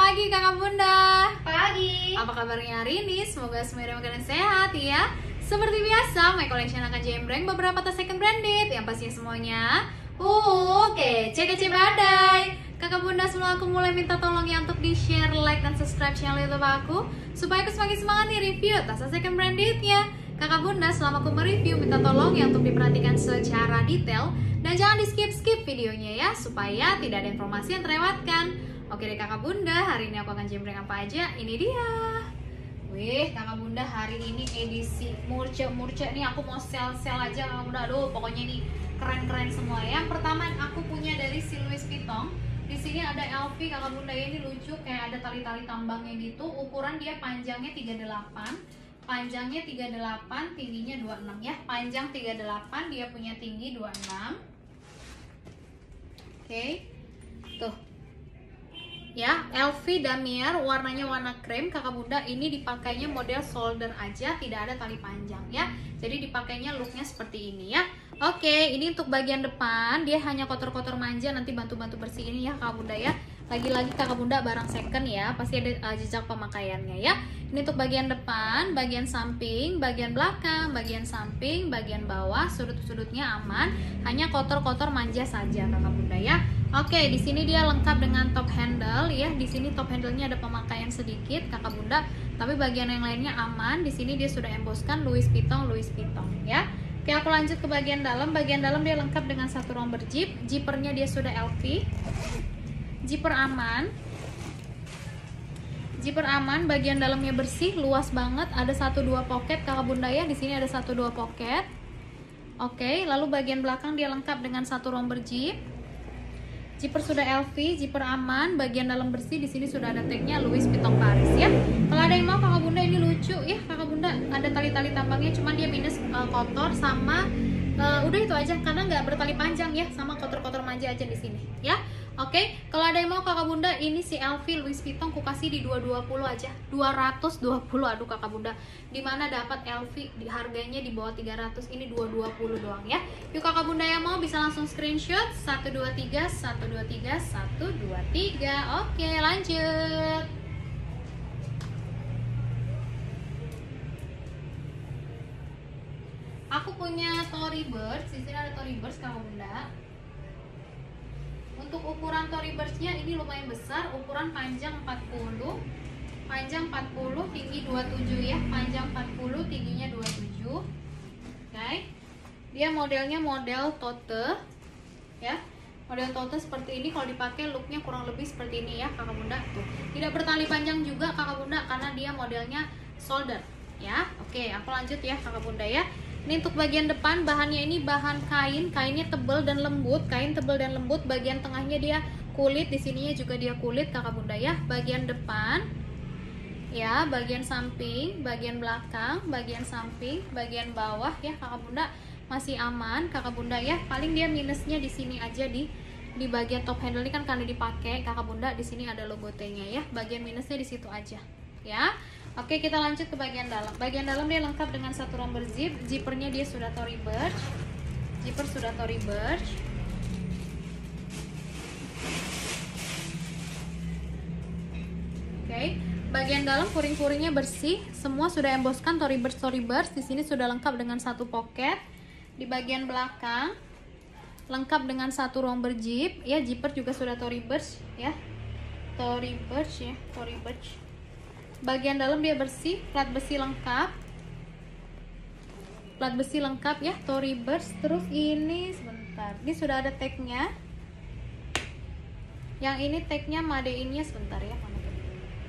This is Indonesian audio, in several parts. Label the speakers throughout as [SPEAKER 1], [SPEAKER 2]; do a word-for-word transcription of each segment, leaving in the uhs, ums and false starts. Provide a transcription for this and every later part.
[SPEAKER 1] pagi kakak bunda.
[SPEAKER 2] Pagi.
[SPEAKER 1] Apa kabarnya hari ini? Semoga semuanya dalam keadaan sehat ya. Seperti biasa, My Collection akan jembreng beberapa tas second branded yang pastinya semuanya uh, kece kece badai. Kakak bunda semua aku mulai minta tolong ya untuk di share, like, dan subscribe channel YouTube aku supaya aku semakin semangat nih review tas second brandednya. Kakak bunda selama aku mereview minta tolong ya untuk diperhatikan secara detail dan jangan di skip skip videonya ya supaya tidak ada informasi yang terlewatkan. Oke deh kakak bunda, hari ini aku akan jembreng apa aja? Ini dia. Wih kakak bunda, hari ini edisi murce-murce nih, aku mau sel-sel aja kakak bunda. Aduh pokoknya ini keren-keren semua. Yang pertama aku punya dari si Louis Vuitton. Di sini ada L V kakak bunda ya, ini lucu kayak ada tali-tali tambangnya gitu. Ukuran dia panjangnya tiga puluh delapan, panjangnya tiga puluh delapan, tingginya dua puluh enam ya. Panjang tiga puluh delapan, dia punya tinggi dua puluh enam. Oke. Okay. Tuh. Ya, L V damier warnanya warna krem kakak bunda. Ini dipakainya model shoulder aja, tidak ada tali panjang ya. Jadi dipakainya looknya seperti ini ya. Oke, ini untuk bagian depan dia hanya kotor-kotor manja, nanti bantu-bantu bersihin ya kakak bunda ya. Lagi-lagi kakak bunda barang second ya, pasti ada uh, jejak pemakaiannya ya. Ini untuk bagian depan, bagian samping, bagian belakang, bagian samping, bagian bawah, sudut-sudutnya aman, hanya kotor-kotor manja saja kakak bunda ya. Oke, di sini dia lengkap dengan top handle ya. Di sini top handle-nya ada pemakaian sedikit kakak bunda, tapi bagian yang lainnya aman. Di sini dia sudah emboskan Louis Vuitton, Louis Vuitton ya. Oke, aku lanjut ke bagian dalam. Bagian dalam dia lengkap dengan satu romper zip, zippernya dia sudah L V. Zipper aman. Zipper aman, bagian dalamnya bersih, luas banget. Ada satu dua pocket kakak bunda ya. Di sini ada satu dua pocket. Oke, lalu bagian belakang dia lengkap dengan satu romper zip. Zipper sudah L V, zipper aman, bagian dalam bersih. Di sini sudah ada tagnya Louis Vuitton Paris ya. Kalau ada yang mau kakak bunda, ini lucu ya kakak bunda, ada tali-tali tambangnya, cuman dia minus uh, kotor sama uh, udah itu aja karena nggak bertali panjang ya, sama kotor-kotor manja aja di sini ya. Oke, kalau ada yang mau kakak bunda, ini si L V Louis Vuitton ku kasih di dua ratus dua puluh aja, dua ratus dua puluh. Aduh kakak bunda, dimana dapat L V di harganya di bawah tiga ratus, ini dua ratus dua puluh doang ya. Yuk kakak bunda yang mau bisa langsung screenshot satu dua tiga satu dua tiga satu dua tiga. Oke, lanjut. Aku punya Tory Burch, di sini ada Tory Burch kakak bunda. Untuk ukuran Tory Burch-nya ini lumayan besar, ukuran panjang empat puluh, panjang empat puluh, tinggi dua puluh tujuh ya, panjang empat puluh, tingginya dua puluh tujuh. Oke. Okay. Dia modelnya model tote ya. Model tote seperti ini, kalau dipakai looknya kurang lebih seperti ini ya kakak bunda tuh. Tidak bertali panjang juga kakak bunda karena dia modelnya shoulder ya. Oke, aku lanjut ya kakak bunda ya. Ini untuk bagian depan, bahannya ini bahan kain, kainnya tebal dan lembut, kain tebal dan lembut. Bagian tengahnya dia kulit, di sininya juga dia kulit kakak bunda ya. Bagian depan ya, bagian samping, bagian belakang, bagian samping, bagian bawah ya kakak bunda masih aman kakak bunda ya. Paling dia minusnya di sini aja di di bagian top handle ini kan karena dipakai kakak bunda, di sini ada logo T-nya ya. Bagian minusnya di situ aja ya. Oke, kita lanjut ke bagian dalam. Bagian dalam dia lengkap dengan satu romper zip, zippernya dia sudah Tory Burch. Zipper sudah Tory Burch. Oke, bagian dalam puring-puringnya bersih, semua sudah emboskan Tory Burch Tory Burch. Di sini sudah lengkap dengan satu pocket. Di bagian belakang lengkap dengan satu romper zip, ya zipper juga sudah Tory Burch ya. Tory Burch ya, Tory Burch. Bagian dalam dia bersih, plat besi lengkap, plat besi lengkap ya, Tory Burch. Terus ini sebentar, ini sudah ada tagnya. Yang ini tagnya made in-nya sebentar ya, mana tuh?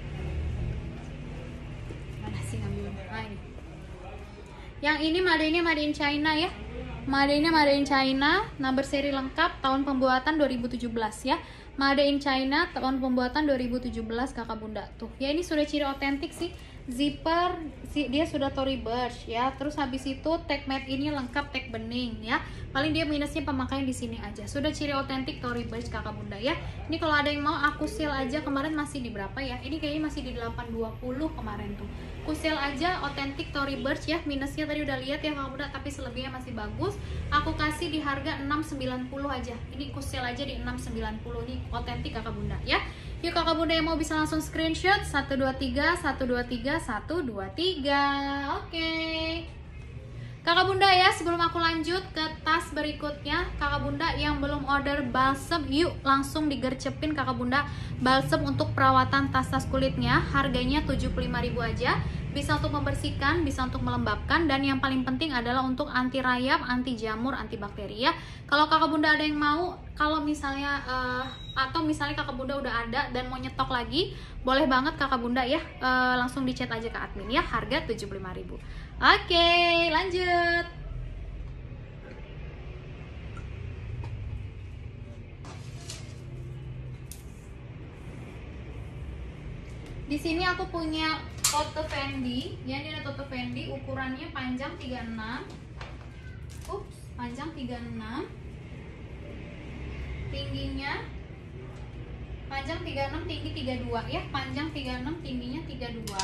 [SPEAKER 1] Mana sih ngambil? Nah, ini. Yang ini made in-nya made in China ya. Made in-nya made in China, number seri lengkap, tahun pembuatan dua ribu tujuh belas ya. Made in China, tahun pembuatan dua ribu tujuh belas kakak bunda tuh. Ya ini sudah ciri otentik sih. Zipper si, dia sudah Tory Burch ya. Terus habis itu tag made in-nya lengkap, tag bening ya. Paling dia minusnya pemakaian di sini aja. Sudah ciri otentik Tory Burch kakak bunda ya. Ini kalau ada yang mau aku sale aja, kemarin masih di berapa ya? Ini kayaknya masih di delapan dua puluh kemarin tuh. Aku sale aja otentik Tory Burch ya. Minusnya tadi udah lihat ya kakak bunda, tapi selebihnya masih bagus. Aku kasih di harga enam sembilan puluh aja. Ini aku sale aja di enam sembilan puluh nih, otentik kakak bunda ya. Yuk kakak bunda yang mau bisa langsung screenshot. Satu dua tiga satu dua tiga satu dua tiga. Oke. Kakak bunda ya, sebelum aku lanjut ke tas berikutnya, kakak bunda yang belum order balsem, yuk langsung digercepin kakak bunda balsem untuk perawatan tas-tas kulitnya. Harganya tujuh puluh lima ribu aja. Bisa untuk membersihkan, bisa untuk melembabkan, dan yang paling penting adalah untuk anti rayap, anti jamur, anti bakteri ya. Kalau kakak bunda ada yang mau, kalau misalnya uh, atau misalnya kakak bunda udah ada dan mau nyetok lagi, boleh banget kakak bunda ya, uh, langsung di chat aja ke admin ya. Harga tujuh puluh lima ribu. Oke, lanjut. Di sini aku punya Toto Fendi, ya ini ada Toto Fendi, ukurannya panjang tiga puluh enam. Ups, panjang tiga puluh enam. Tingginya panjang tiga puluh enam, tinggi tiga puluh dua ya. Panjang tiga puluh enam, tingginya tiga puluh dua.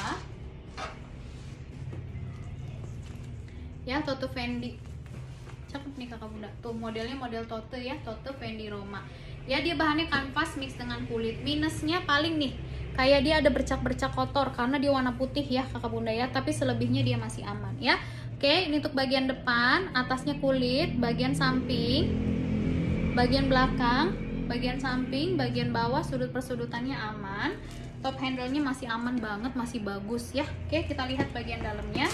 [SPEAKER 1] Ya, Toto Fendi. Cakep nih kakak bunda. Tuh modelnya model Toto ya, Toto Fendi Roma. Ya dia bahannya kanvas mix dengan kulit. Minusnya paling nih, kayak dia ada bercak-bercak kotor karena dia warna putih ya kakak bunda ya, tapi selebihnya dia masih aman ya. Oke, ini untuk bagian depan, atasnya kulit, bagian samping, bagian belakang, bagian samping, bagian bawah, sudut persudutannya aman. Top handle-nya masih aman banget, masih bagus ya. Oke, kita lihat bagian dalamnya.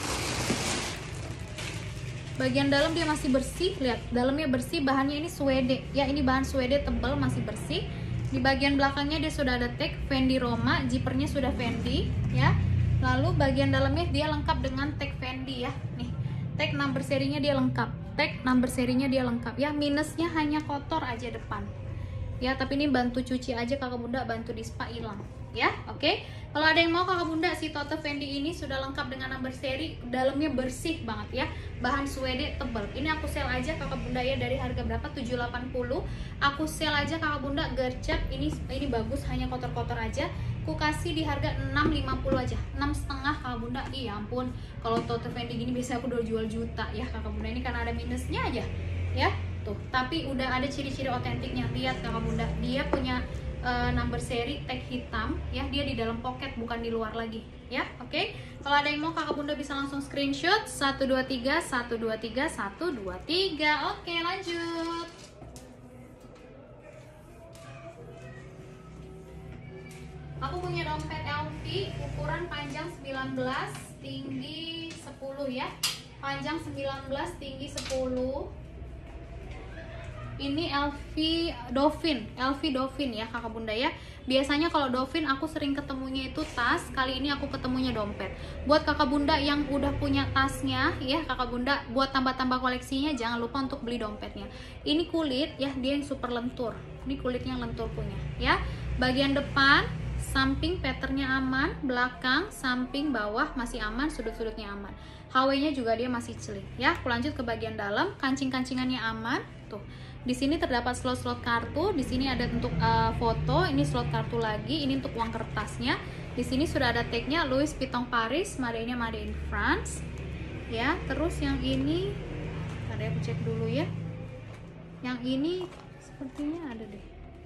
[SPEAKER 1] Bagian dalam dia masih bersih, lihat dalamnya bersih, bahannya ini suede ya, ini bahan suede tebal, masih bersih. Di bagian belakangnya dia sudah ada tag Fendi Roma, zippernya sudah Fendi ya. Lalu bagian dalamnya dia lengkap dengan tag Fendi ya. Nih, tag number serinya dia lengkap, tag number serinya dia lengkap ya. Minusnya hanya kotor aja depan ya, tapi ini bantu cuci aja kakak bunda, bantu di spa hilang ya. Oke, kalau ada yang mau kakak bunda, si Toto Fendi ini sudah lengkap dengan number seri, dalamnya bersih banget ya, bahan suede tebal. Ini aku sel aja kakak bunda ya, dari harga berapa? tujuh ratus delapan puluh. Aku sel aja kakak bunda, gercep ini ini bagus, hanya kotor-kotor aja. Aku kasih di harga enam ratus lima puluh aja, enam setengah kakak bunda. Iya ampun, kalau Toto Fendi gini biasanya aku udah jual juta ya kakak bunda, ini karena ada minusnya aja ya. Tuh, tapi udah ada ciri-ciri otentiknya. Lihat kakak bunda, dia punya Uh, number seri tag hitam ya, dia di dalam pocket bukan di luar lagi ya. Oke, okay? Kalau ada yang mau kakak bunda bisa langsung screenshot satu dua tiga satu dua tiga satu dua tiga. Oke, okay, lanjut. Aku punya dompet L V ukuran panjang sembilan belas, tinggi sepuluh ya. Panjang sembilan belas, tinggi sepuluh. Ini L V Dolphin, L V Dolphin ya kakak bunda ya. Biasanya kalau Dolphin aku sering ketemunya itu tas, kali ini aku ketemunya dompet. Buat kakak bunda yang udah punya tasnya ya kakak bunda, buat tambah-tambah koleksinya jangan lupa untuk beli dompetnya. Ini kulit ya, dia yang super lentur. Ini kulitnya yang lentur punya ya. Bagian depan, samping patternnya aman, belakang, samping, bawah masih aman, sudut-sudutnya aman. H W-nya juga dia masih celik ya. Aku lanjut ke bagian dalam, kancing-kancingannya aman. Tuh. Di sini terdapat slot-slot kartu, di sini ada untuk uh, foto, ini slot kartu lagi, ini untuk uang kertasnya. Di sini sudah ada tagnya Louis Vuitton Paris, made-nya made in France. Ya, terus yang ini, ada aku cek dulu ya. Yang ini sepertinya ada deh.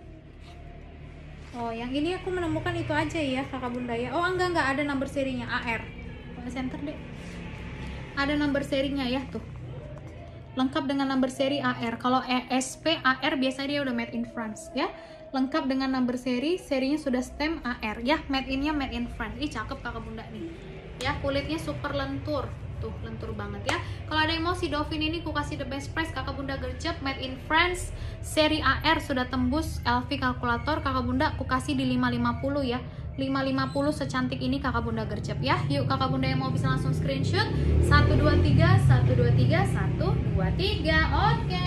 [SPEAKER 1] Oh, yang ini aku menemukan itu aja ya kakak bunda ya. Oh enggak enggak ada number serinya A R. Center deh. Ada number serinya ya tuh. Lengkap dengan number seri A R. Kalau E S P A R biasanya dia udah made in France ya. Lengkap dengan number seri, serinya sudah stamp A R ya. Made innya made in France. Ih cakep kakak bunda nih. Ya, kulitnya super lentur. Tuh, lentur banget ya. Kalau ada yang mau si Dolphin ini aku kasih the best price kakak bunda, gercep made in France, seri A R sudah tembus L V kalkulator kakak bunda, aku kasih di lima ratus lima puluh ya. lima ratus lima puluh secantik ini kakak bunda gercep ya. Yuk kakak bunda yang mau bisa langsung screenshot satu dua tiga satu dua tiga satu dua tiga. Oke.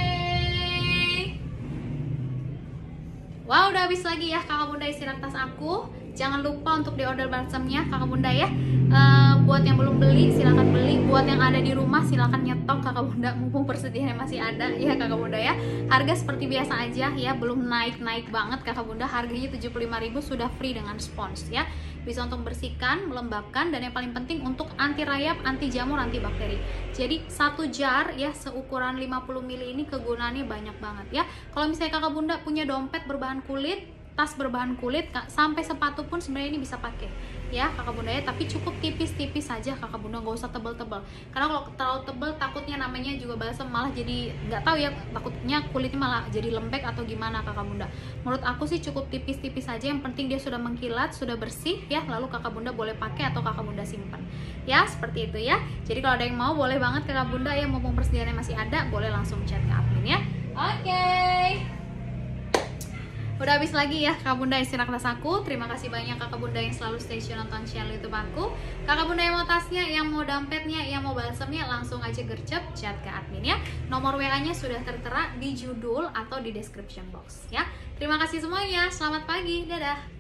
[SPEAKER 1] Wow, udah habis lagi ya kakak bunda isi rak tas aku. Jangan lupa untuk di order balsamnya kakak bunda ya. Uh, buat yang belum beli silahkan beli, buat yang ada di rumah silahkan nyetok kakak bunda, mumpung persediaannya masih ada ya kakak bunda ya. Harga seperti biasa aja ya, belum naik-naik banget kakak bunda. Harganya tujuh puluh lima ribu, sudah free dengan spons ya. Bisa untuk bersihkan, melembabkan, dan yang paling penting untuk anti rayap, anti jamur, anti bakteri. Jadi satu jar ya seukuran lima puluh mililiter ini kegunaannya banyak banget ya. Kalau misalnya kakak bunda punya dompet berbahan kulit, tas berbahan kulit, sampai sepatu pun sebenarnya ini bisa pakai ya kakak bunda ya, tapi cukup tipis-tipis saja kakak bunda, nggak usah tebel-tebel, karena kalau terlalu tebel takutnya namanya juga balsam malah jadi nggak tahu ya, takutnya kulitnya malah jadi lembek atau gimana kakak bunda. Menurut aku sih cukup tipis-tipis saja, yang penting dia sudah mengkilat, sudah bersih ya, lalu kakak bunda boleh pakai atau kakak bunda simpan ya, seperti itu ya. Jadi kalau ada yang mau boleh banget kakak bunda ya, mumpung persediaannya masih ada, boleh langsung chat ke admin ya. Oke okay. Udah habis lagi ya kakak bunda istirahat tas aku. Terima kasih banyak kakak bunda yang selalu stay tune nonton channel YouTube aku. Kakak bunda yang mau tasnya, yang mau dompetnya, yang mau balsamnya, langsung aja gercep chat ke admin ya. Nomor W A-nya sudah tertera di judul atau di description box ya. Terima kasih semuanya. Selamat pagi. Dadah.